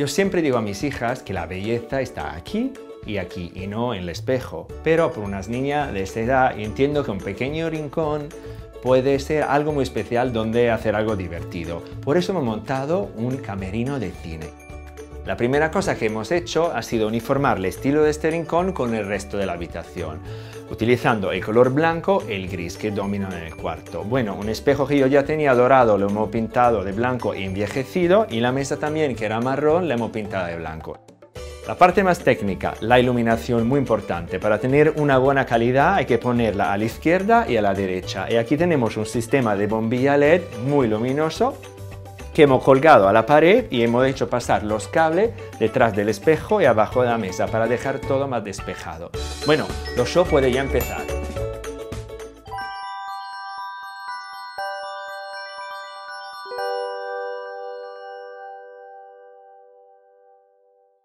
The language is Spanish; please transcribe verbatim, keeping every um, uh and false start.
Yo siempre digo a mis hijas que la belleza está aquí y aquí y no en el espejo, pero por unas niñas de esta edad entiendo que un pequeño rincón puede ser algo muy especial donde hacer algo divertido. Por eso hemos montado un camerino de cine. La primera cosa que hemos hecho ha sido uniformar el estilo de este rincón con el resto de la habitación, utilizando el color blanco y el gris que dominan en el cuarto. Bueno, un espejo que yo ya tenía dorado lo hemos pintado de blanco y envejecido, y la mesa también, que era marrón, la hemos pintado de blanco. La parte más técnica, la iluminación, muy importante. Para tener una buena calidad hay que ponerla a la izquierda y a la derecha. Y aquí tenemos un sistema de bombilla L E D muy luminoso que hemos colgado a la pared y hemos hecho pasar los cables detrás del espejo y abajo de la mesa para dejar todo más despejado. Bueno, el show puede ya empezar.